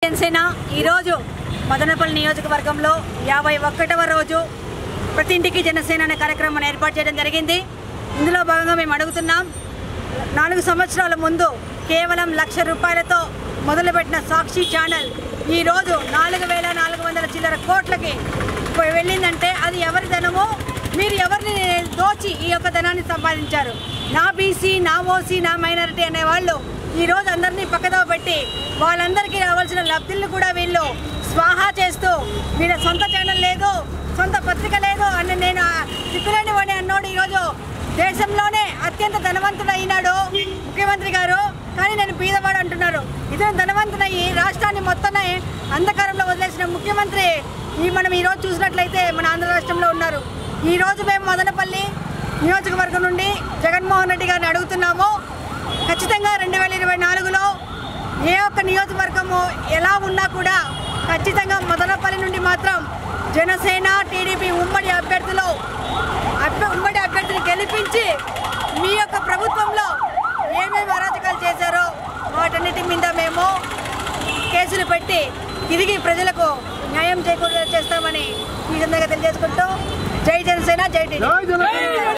జనసేన ఈరోజు మదనపల్లి నియోజకవర్గంలో 51వ రోజు ప్రతి ఇంటికి జనసేన అనే కార్యక్రమాన్ని ఏర్పాటు చేయడం జరిగింది. ఇందులో భాగంగా మేము అడుగుతున్నాం, 4 సంవత్సరాల ముందు కేవలం 1,00,000 రూపాయలతో మొదలుపెట్టిన సాక్షి ఛానల్ ఈరోజు 4,400 చిల్లర కోట్లకి వెళ్ళిందంటే అది ఎవరి ధనమో, మీరు ఎవరిని దోచి ఈ యొక్క ధనాన్ని సంపాదించారు? నా బీసీ, నా ఓసీ, నా మైనారిటీ అనేవాళ్ళు ఈరోజు అందరినీ పక్కదో పెట్టి వాళ్ళందరికీ రావాల్సిన లబ్ధులను కూడా వీళ్ళు స్వాహా చేస్తూ వీళ్ళ సొంత ఛానల్ లేదు, సొంత పత్రిక లేదు అని నేను చిక్కులేని వాడిని అన్నోడు ఈరోజు దేశంలోనే అత్యంత ధనవంతుడు అయినాడు ముఖ్యమంత్రి గారు. కానీ నేను బీదవాడు అంటున్నారు. ఇతను ధనవంతుడయ్యి రాష్ట్రాన్ని మొత్తాన్ని అంధకారంలో వదిలేసిన ముఖ్యమంత్రి మనం ఈరోజు చూసినట్లయితే మన ఆంధ్ర రాష్ట్రంలో ఉన్నారు. ఈరోజు మేము మదనపల్లి నియోజకవర్గం నుండి జగన్మోహన్ రెడ్డి గారిని అడుగుతున్నాము, ఖచ్చితంగా 2024లో ఏ ఒక్క నియోజకవర్గము ఎలా ఉన్నా కూడా ఖచ్చితంగా మదనపల్లి నుండి మాత్రం జనసేన టీడీపీ ఉమ్మడి అభ్యర్థిని గెలిపించి మీ యొక్క ప్రభుత్వంలో ఏమేమి అరాచకాలు చేశారో వాటన్నిటి మీద మేము కేసులు పెట్టి తిరిగి ప్రజలకు న్యాయం చేకూరేలా చేస్తామని ఈ విధంగా తెలియజేసుకుంటూ జై జనసేన, జై టీడీపీ.